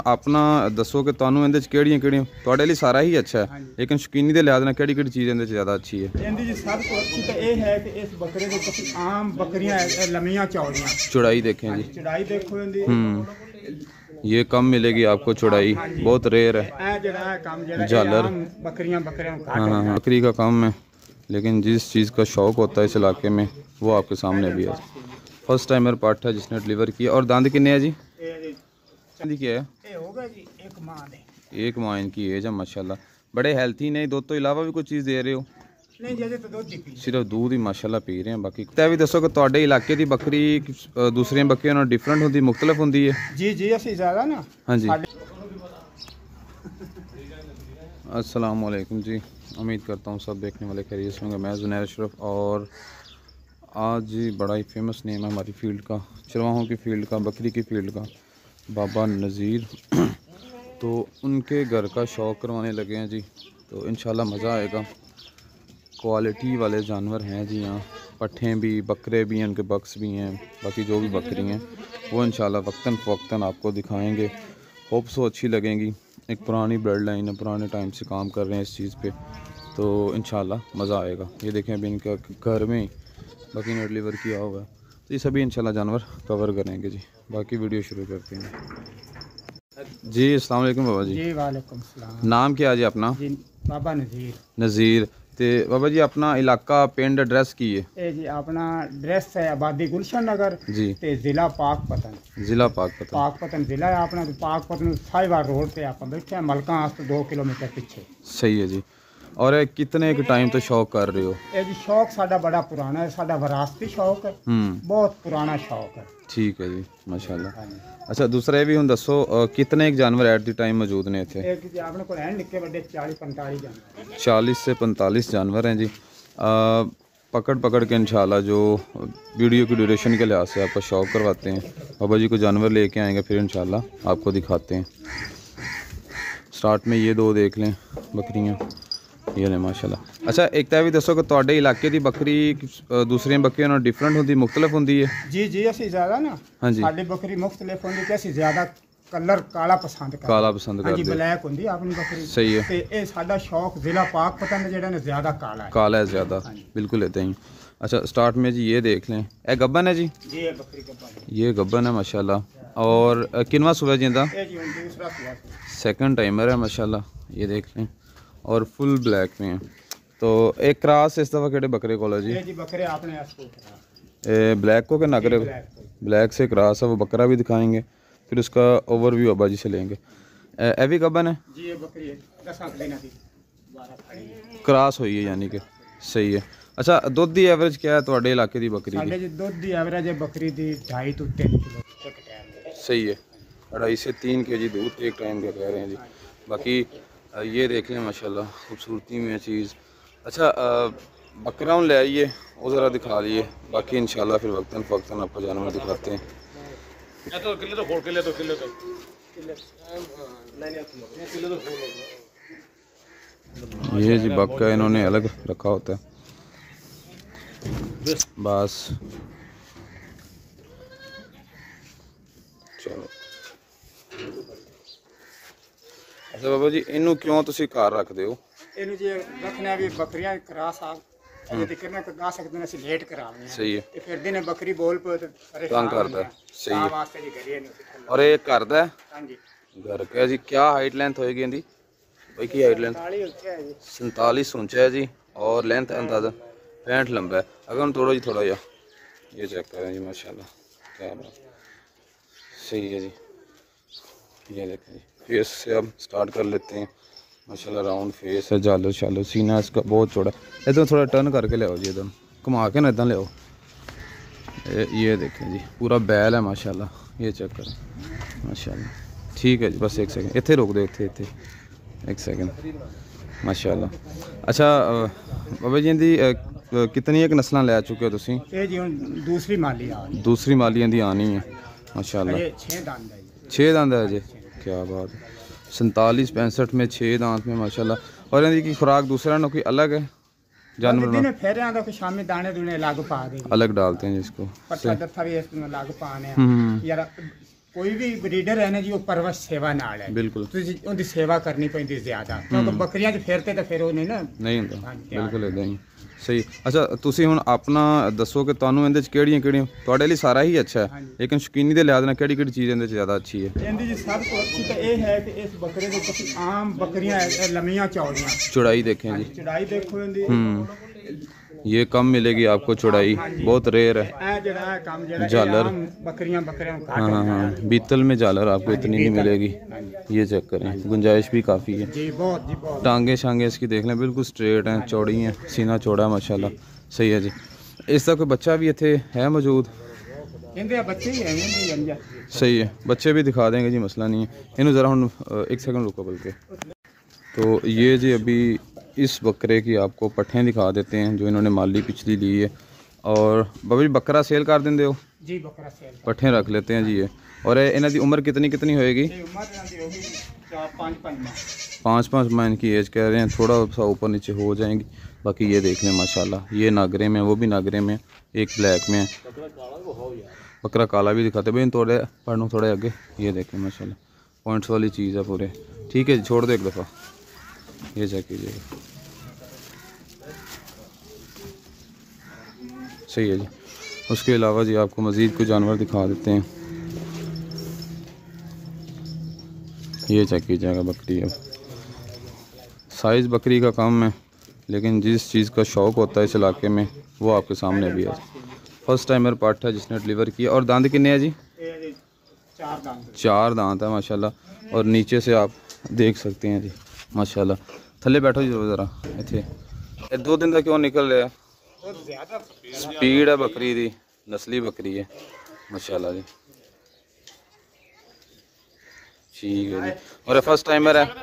अपना दसो कि तुहानू इहदे च केड़ियां तुहाडे लई सारा ही अच्छा है, लेकिन शौकीनी दे लिहाज नाल केड़ी चीज़ इहदे च ज़्यादा अच्छी है? इहदी जी सब तो अच्छी तो यह है कि इस बकरे दे तुसीं आम बकरियां लम्मियां चौड़ियां चौड़ाई देखें जी, चौड़ाई देखो इहदी ये कम मिलेगी आपको चौड़ाई, बहुत रेयर है। झालर बकरियां हाँ, बकरी का कम है, लेकिन जिस चीज़ का शौक़ होता है इस इलाके में वो आपके सामने भी है। फर्स्ट टाइमर पार्ट है जिसने डिलीवर किया। और दांत कितने है जी? क्या है? एक माह इनकी एज है माशाल्लाह। बड़े हेल्थी नहीं, दूध तो इलावा भी कोई चीज़ दे रहे हो? नहीं, तो दूध ही पी, सिर्फ दूध ही माशाल्लाह पी रहे हैं। बाकी तो भी दसो कि तुहाडे इलाके की बकरी दूसरी बकरियों नाल डिफरेंट होंदी, मुख्तलिफ होंदी है? जी असीं ज़्यादा ना। हाँ जी। अस्सलाम वालेकुम जी, उम्मीद करता हूँ सब देखने वाले खैरियत से होंगे। मैं जुनैर अशरफ, और आज बड़ा ही फेमस नेम है हमारी फील्ड का, चरवाहों की फील्ड का, बकरी की फील्ड का, बाबा नज़ीर। तो उनके घर का शौक़ करवाने लगे हैं जी, तो इंशाल्लाह मज़ा आएगा। क्वालिटी वाले जानवर हैं जी यहाँ, पट्ठें भी, बकरे भी हैं, उनके बक्स भी हैं, बाकी जो भी बकरी हैं वो इंशाल्लाह वक्तन फ़वक्तन आपको दिखाएंगे। होप सो अच्छी लगेंगी। एक पुरानी ब्लड लाइन है, पुराने टाइम से काम कर रहे हैं इस चीज़ पे, तो इंशाल्लाह मज़ा आएगा। ये देखें अभी इनका घर में बाकी ने डिलीवर किया हुआ है, तो ये सभी इंशाल्लाह जानवर कवर करेंगे जी। बाकी वीडियो शुरू करते हैं जी। अस्सलाम वालेकुम बाबा जी। वालेकुम सलाम। नाम क्या है जी अपना? जी बाबा नज़ीर। नज़ीर। तो बाबा जी अपना इलाका, पिंड, एड्रैस की है? ये जी अपना एड्रैस है आबादी गुलशन नगर जी, ते ज़िला पाकपतन। ज़िला पाकपतन। पाकपतन ज़िला है अपना। पाकपतन साहिवाल रोड पे आप बैठे हैं, मलका आस्त 2 किलोमीटर पीछे। सही है जी। और कितने एक टाइम तो शौक कर रहे हो? ये जी शौक साडा बड़ा पुराना है, साडा विरासती शौक है, बहुत पुराना शौक है। ठीक है जी, माशाल्लाह। अच्छा, दूसरा ये भी हम दसो कितने एक जानवर एट द टाइम मौजूद ने थे? अपने को निक्के बड़े 40-45 जानवर। 40 से 45 जानवर हैं जी। पकड़ के इंशाल्लाह जो वीडियो की ड्यूरेशन के लिहाज से आपका शौक करवाते हैं, बाबा जी को जानवर लेके आएंगे, फिर इंशाल्लाह आपको दिखाते हैं। स्टार्ट में ये दो देख लें बकरियाँ, ये ने माशाल्लाह। अच्छा, एक तो भी दसो कि तुहाडे इलाके की बकरी दूसरी बकरियों नाल डिफरेंट होंदी, मुख्तलिफ होंदी है? जी असीं ज़्यादा ना। हाँ जी, साडी बकरी मुख्तलिफ होंदी कि असीं ज़्यादा कलर काला पसंद करते। काला पसंद करते? जी, ब्लैक होंदी अपनी बकरी। सही है। ते ये साडा शौक ज़िला पाकपतन जेड़ा ने ज़्यादा काला है। काला है ज़्यादा, बिल्कुल लेते हैं। अच्छा, स्टार्ट में जी ये देख लें, ये गब्बन है जी? जी ये बकरी गब्बन है। ये गब्बन है माशाल्लाह। और किनवा सुबह जिंदा? सेकंड टाइमर है माशाल्लाह, ये देख लें, और फुल ब्लैक में है। तो एक क्रॉस इस दफ़ा केड़े बकरे को जी? जी बकरे आपने ब्लैक को के नगरे? ब्लैक से क्रॉस है, वो बकरा भी दिखाएंगे, फिर उसका ओवरव्यू अब्बा जी से लेंगे। ए भी गब्बन है जी? ये बकरी 10 दिन की क्रॉस हुई है यानी कि, सही है। अच्छा, दुध की एवरेज क्या है तुहाडे इलाके की बकरी की? जी दुध की एवरेज है बकरी की 2.5 to 3 किलो एक टाइम। सही है, 2.5 से 3 kg दूध एक टाइम का कह रहे हैं जी। बाकी ये देख लें माशाल्लाह, खूबसूरती में चीज़। अच्छा, बकरा ले आइए, वो ज़रा दिखा लिए, बाकी इंशाल्लाह फिर वक्तन फ़वक्तन आपको जानवर दिखाते हैं। ये जी बक्का इन्होंने अलग रखा होता है बस। चलो, अच्छा बाबा जी, इनू क्यों तुसी घर रखते हो? इनू जी रखने भी बकरियां क्रॉस आ ये करने को 10 दिन ਅਸੀਂ ਲੇਟ ਕਰਾਉਂਦੇ सही है, ਤੇ ਫਿਰ ਦਿਨੇ ਬੱਕਰੀ ਬੋਲ ਪਏ ਤੇ तंग करता है। सही है। वास्ते जी करिए नहीं। और ये घर दा है? हां जी घर का जी। क्या हाइट लेंथ होएगी इनकी भाई? की हाइट लेंथ? 47 ऊंचा है जी, और लेंथ अंदाजा 65 लंबा है। अगर हम थोड़ा जा ये चेक करें जी, माशाल्लाह क्या बात, सही है जी। ये देखें जी, फेस से अब स्टार्ट कर लेते हैं। माशाल्लाह राउंड फेस है, जालो शालो, सीना इसका बहुत चौड़ा। इधर थोड़ा टर्न करके ले आओ जी, इधर घुमा के ना इधर ले आओ। ये देखें जी, पूरा बैल है माशाल्लाह, ये चेक करें माशाल्लाह। ठीक है जी, बस एक सेकंड इतने रोक दो, इतने एक सेकंड माशाल्लाह। अच्छा बाबा जी, इनकी कितनी एक नस्ल लै चुके हो तुसी? ये जी दूसरी माली आ गई। दूसरी माली इनकी आनी है माशाल्लाह। 6 दांत है जी। 6 दांत है जी, क्या बात है। 47-65 में 6 दांत में माशाल्लाह। और इनकी खुराक दूसरा ना कोई अलग है जानवर दिन फेरे आंदा को शामी दाने दुने अलग पा दे, अलग डालते हैं जिसको पट्टा दत्था भी इसमें अलग पाने यार कोई भी ब्रीडर है ना जी, वो परवश सेवा नाल है। बिल्कुल ਤੁਸੀਂ ਉਹਦੀ ਸੇਵਾ ਕਰਨੀ ਪੈਂਦੀ ਜ਼ਿਆਦਾ, ਕਿਉਂਕਿ ਬੱਕਰੀਆਂ 'ਚ ਫੇਰਤੇ ਤਾਂ ਫਿਰ ਉਹ ਨਹੀਂ ਨਾ। ਨਹੀਂ ਹੁੰਦਾ, ਬਿਲਕੁਲ ਇਦਾਂ ਹੀ। ਸਹੀ। ਅੱਛਾ ਤੁਸੀਂ ਹੁਣ ਆਪਣਾ ਦੱਸੋ ਕਿ ਤੁਹਾਨੂੰ ਇਹਦੇ 'ਚ ਕਿਹੜੀਆਂ ਕਿਹੜੀਆਂ, ਤੁਹਾਡੇ ਲਈ ਸਾਰਾ ਹੀ ਅੱਛਾ ਹੈ, ਲੇਕਿਨ ਸ਼ੌਕੀਨੀ ਦੇ ਲਿਹਾਜ਼ ਨਾਲ ਕਿਹੜੀ ਕਿਹੜੀ ਚੀਜ਼ ਇਹਦੇ 'ਚ ਜ਼ਿਆਦਾ ਅੱਛੀ ਹੈ? ਇਹਦੀ ਜੀ ਸਭ ਤੋਂ ਅੱਛੀ ਤਾਂ ਇਹ ਹੈ ਕਿ ਇਸ ਬੱਕਰੇ ਦੇ ਤੁਸੀਂ ਆਮ ਬੱਕਰੀਆਂ ਲੰਮੀਆਂ ਚੌੜੀਆਂ चौड़ाई देखें जी, ਚੜਾਈ ਦੇਖੋ ਇਹਦੀ। ये कम मिलेगी आपको चौड़ाई, बहुत रेयर है। ਇਹ ਜਿਹੜਾ ਹੈ ਕੰਮ ਜਿਹੜਾ झालर, ਆਮ ਬੱਕਰੀਆਂ ਘੱਟ हाँ हाँ हाँ, बीतल में झालर आपको इतनी नहीं मिलेगी। ये चेक करें, गुंजाइश भी काफ़ी है। जी बहुत जी बहुत। टांगे शांगे इसकी देख लें, बिल्कुल स्ट्रेट हैं, चौड़ी हैं, सीना चौड़ा है माशाल्लाह। सही है जी। इसका कोई बच्चा भी इतने है मौजूद? इनके बच्चे ही हैं, इनके जंजा। सही है, बच्चे भी दिखा देंगे जी, मसला नहीं है। इन्हों ज़रा हम एक सेकंड रुको बल्कि। तो ये जी अभी इस बकरे की आपको पट्ठें दिखा देते हैं जो इन्होंने माली पिछली ली है। और बाबा जी बकरा सेल कर देंगे हो जी, बकरा सेल पट्ठें रख लेते हैं जी ये। और इन्हों की उम्र कितनी कितनी होएगी? उम्र होगी 4-5 माह। 5-5 माह इनकी एज कह रहे हैं, थोड़ा सा ऊपर नीचे हो जाएंगी। बाकी ये देख लें माशाल्लाह, ये नागरे में, वो भी नागरे में, एक ब्लैक में है। बकरा काला भी दिखाते भाई, थोड़े पढ़ो थोड़े आगे। ये देखें माशाल्लाह, पॉइंट्स वाली चीज़ है पूरे। ठीक है जी, छोड़ दो एक दफ़ा, ये चेक कीजिएगा। सही है जी। उसके अलावा जी आपको मज़ीद कुछ जानवर दिखा देते हैं। ये चेक कीजिएगा बकरी। अब साइज़ बकरी का कम है, लेकिन जिस चीज़ का शौक़ होता है इस इलाके में वो आपके सामने भी है। फर्स्ट टाइमर पार्ट है जिसने डिलीवर किया। और दांत कितने हैं जी? 4 दांत है माशाल्लाह। और नीचे से आप देख सकते हैं जी माशाल्लाह। थले बैठो जी ज़रा इतने। 2 दिन का क्यों निकल रहा है? स्पीड है बकरी दी, नस्ली बकरी है माशाल्लाह जी। ठीक है जी। और फर्स्ट टाइमर है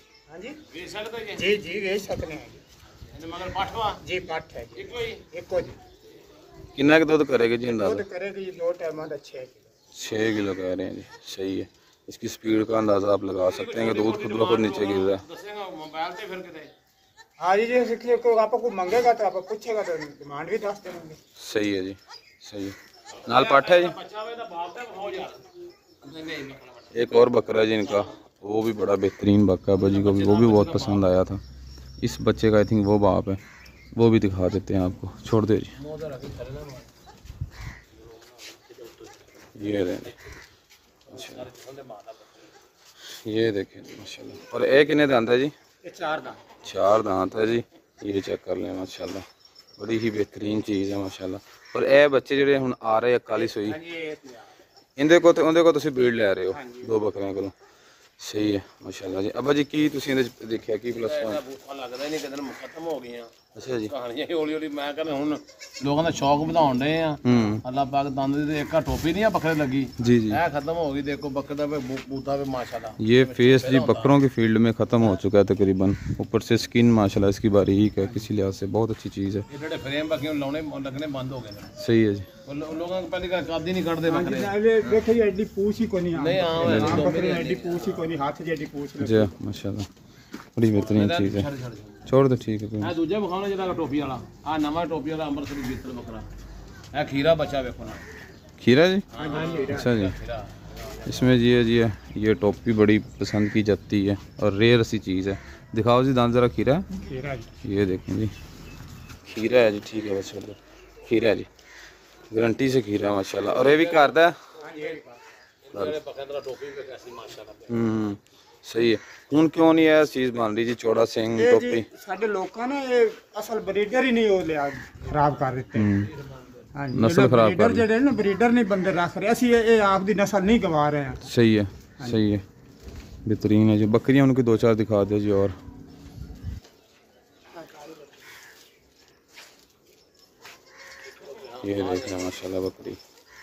जी जी, वेच सकते हैं जी। पाठ है एको जी। कितना का दूध करेगी जी? अंदाज़ा करेगी 2 टाइम 6 किलो कह रहे हैं जी। सही है। इसकी स्पीड का अंदाज़ा आप लगा सकते हैं कि दूध खुद ब खुद नीचे गिर रहा है। हाँ जी, जैसे कि कोई आपको मंगेगा तो आप पूछेगा तो डिमांड भी दस देंगे। सही है जी, सही है। नाल पाठ है जी। एक और बकरा जी इनका, वो भी बड़ा बेहतरीन बकरा बाजी को भी, वो भी बहुत पसंद आया था। इस बच्चे का आई थिंक वो बाप है, वो भी दिखा देते हैं आपको। छोड़ दे जी। ये रहे, ये देखें माशाल्लाह। और एक इन्हें दांत है जी? 4 दांत है जी। ये चेक कर लें माशाल्लाह, बड़ी ही बेहतरीन चीज़ है माशाल्लाह। और ए बच्चे ਜਿਹੜੇ ਹੁਣ ਆ ਰਹੇ 41 ਹੋਈ, ਇਹਦੇ ਕੋ ਤੇ ਉਹਦੇ ਕੋ ਤੁਸੀਂ ਬਰੀਡ ਲੈ ਰਹੇ ਹੋ 2 ਬੱਕਰਿਆਂ ਕੋਲੋਂ। ਸਹੀ ਹੈ ਮਾਸ਼ਾਅੱਲਾ ਜੀ। ਅੱਬਾ ਜੀ ਕੀ ਤੁਸੀਂ ਇਹਦੇ ਚ ਦੇਖਿਆ ਕੀ ਪਲੱਸ ਪੁਆਇੰਟ? ਲੱਗਦਾ ਨਹੀਂ ਕਿਤੇ ਖਤਮ ਹੋ ਗਈਆਂ ਅੱਛਾ ਜੀ। ਕਹਾਣੀਆਂ ਹੌਲੀ ਹੌਲੀ ਮੈਂ ਕਹਿੰਦਾ ਹੁਣ ਲੋਕਾਂ ਦਾ ਸ਼ੌਕ ਵਧਾਉਣ ਡਏ ਆ। ਅੱਲਾਹ ਪਾਕ ਦੰਦ ਦੀ ਇੱਕ ਟੋਪੀ ਨਹੀਂ ਆ ਬੱਕਰੇ ਲੱਗੀ जी जी। ਇਹ ਖਤਮ ਹੋ ਗਈ। ਦੇਖੋ ਬੱਕਰੇ ਦਾ ਬੂਤਾ ਵੀ ਮਾਸ਼ਾਅੱਲਾ। ये फेस जी बकरों की फील्ड में ख़त्म हो चुका है तकरीबन। ऊपर से स्किन माशाल्लाह इसकी बारीक है, किसी लिहाज से बहुत अच्छी चीज़ है। ਇਹ ਜਿਹੜੇ ਫਰੇਮ ਬੱਕਰੀਆਂ ਲਾਉਣੇ ਲੱਗਣੇ ਬੰਦ ਹੋ ਗਏ ਨੇ। सही है जी। ਲੋਕਾਂ ਪਹਿਲੀ ਕੱਦ ਹੀ ਨਹੀਂ ਕੱਢਦੇ ਬੱਕਰੇ। देखो ये एडी पूछ ही कोनी। नहीं, हाँ, बकरी एडी पूछ ही कोनी, हाथ जेडी पूछ ले। जी माशाल्लाह, बड़ी बेहतरीन चीज़ है। छोड़ दो, ठीक है कोई ਇਹ ਦੂਜਾ ਵਿਖਾਉਣਾ ਜਿਹੜਾ ਟੋਪੀ ਵਾਲਾ, ਆ ਨਵਾਂ ਟੋਪੀ ਵਾਲਾ ਅੰਮ੍ਰਿਤਸਰੀ ਬੀਤਲ ਬੱਕਰਾ। ਇਹ ਖੀਰਾ ਬੱਚਾ ਵੇਖੋ ਨਾ। खीरा जी। अच्छा जी। इसमें ये टोपी बड़ी पसंद की जाती है और रेयर सी चीज़ है। दिखाओ जी दांत ज़रा। खीरा, ये देखें जी, खीरा है जी। ठीक है बस, खीरा है जी, गारंटी से खीरा माशाल्लाह। और ये भी करता है। सही है। ਹੁਣ ਕਿਉਂ ਨਹੀਂ ਇਹ ਚੀਜ਼ ਬਣ ਰਹੀ ਜੀ, ਚੌੜਾ ਸਿੰਘ ਟੋਪੀ? ਸਾਡੇ ਲੋਕਾਂ ਨੇ ਇਹ ਅਸਲ ਬਰੀਡਰ ਹੀ ਨਹੀਂ ਉਹ ਲਿਆ, ਖਰਾਬ ਕਰ ਦਿੱਤੇ। ਹਾਂਜੀ, ਨਸਲ ਖਰਾਬ ਕਰ ਜਿਹੜੇ ਨਾ ਬਰੀਡਰ ਨਹੀਂ ਬੰਦੇ ਰੱਖ ਰਹੇ, ਅਸੀਂ ਇਹ ਆਪ ਦੀ ਨਸਲ ਨਹੀਂ ਗਵਾ ਰਹੇ ਹਾਂ। सही है, सही है, बेहतरीन है जी। बकरियाँ उनकी 2-4 दिखा दो जी। और ये देख रहे हैं माशाल्लाह बकरी,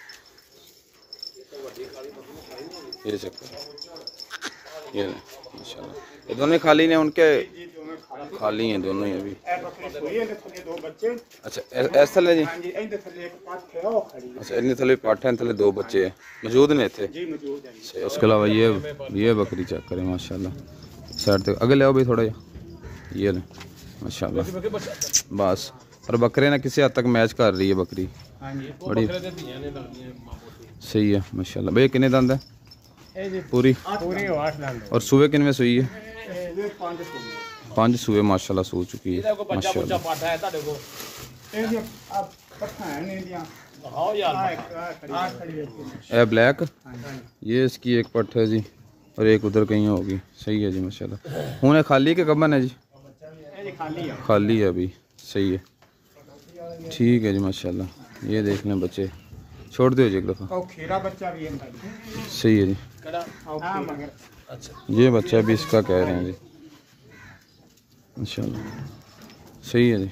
ये चक्कर, ये माशाल्लाह। ये दोनों खाली ने, उनके खाली हैं दोनों ही अभी। अच्छा इस थले जी। अच्छा इन्हें थले पाठ है, थले 2 बच्चे हैं मौजूद ने थे। उसके अलावा ये बकरी चेक करें माशाल्लाह। साइड तक आगे ले आओ भाई थोड़ा ये ले माशाल्लाह। बस, और बकरे ना किसी हद तक मैच कर रही है बकरी, बड़ी सही है माशाल्लाह। भाई कितने दंद है? पूरी पूरी 8 लाख और सुबह किनवे सुई है? ये 5 को 5 सुबह माशाल्लाह सो चुकी है ਇਹਦਾ ਕੋਈ ਬੱਚਾ ਬੁੱਚਾ माशाल्लाह। ਪਾਠਾ ਹੈ ਤੁਹਾਡੇ ਕੋਲ? ये जो अब पट्टा है नहीं दिया ਦਿਖਾਓ ਯਾਰ। आ खड़ी है ए ब्लैक हां ये इसकी एक पट है जी और एक उधर कहीं होगी। सही है जी माशाल्लाह। हूँ है खाली के कबन है जी? ये जी खाली है खाली है अभी। सही है ठीक है जी माशाल्लाह। ये देख लें बच्चे छोड़ दो जी एक दफ़ा। और खीरा बच्चा भी है भाई सही है जी। ਕਿਹੜਾ? हां मगर ਅੱਛਾ ये बच्चा भी इसका कह रहे हैं जी इंशाल्लाह। सही है जी।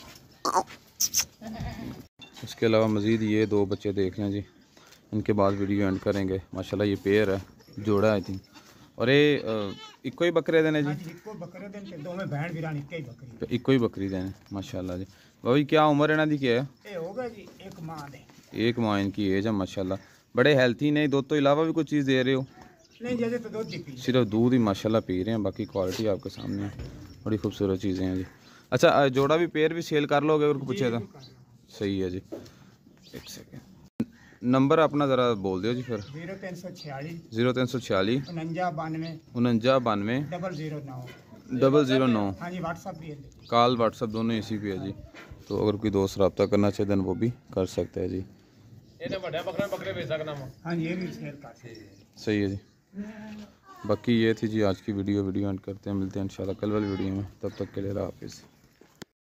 इसके अलावा मज़ीद ये 2 बच्चे देख लें जी, इनके बाद वीडियो एंड करेंगे। माशाल्लाह ये पेयर है, जोड़ा आई थिंक। और ये इको ही बकरे देने जी? हां जी को बकरे दिन के दो में बहन वीरान एक ही बकरी इको ही बकरी देने माशाल्लाह जी। भाई क्या उम्र इन्हों की क्या है? ये होगा जी एक मां दे 1 माह इनकी एज है माशाल्लाह। बड़े हेल्थी नहीं, दूध तो अलावा भी कोई चीज़ दे रहे हो? नहीं जैसे तो दूध ही पी सिर्फ दूध ही माशाल्लाह पी रहे हैं, बाकी क्वालिटी आपके सामने है। बड़ी खूबसूरत चीज़ें हैं जी। अच्छा जोड़ा भी पेयर भी सेल कर लोगे अगर पूछे तो? सही है जी। एक सेकेंड नंबर अपना ज़रा बोल दो जी फिर। 0346 0346 49 49 92 009 009। हाँ जी व्हाट्सअप भी है कॉल व्हाट्सअप दोनों इसी पे है जी। तो अगर कोई दोस्त रब्ता करना चाहे देन वो भी कर सकता है जी। ਇਹਨੇ ਵੱਡੇ ਬੱਕਰੇ ਬੱਕਰੇ ਵੇਚ ਸਕਣਾ ਵਾ। हाँ जी ये भी शेयर कर सकते हैं। सही है जी। बाकी ये थी जी आज की वीडियो एंड करते हैं, मिलते हैं इंशाल्लाह कल वाली वीडियो में। तब तक के लिए हाफिज़।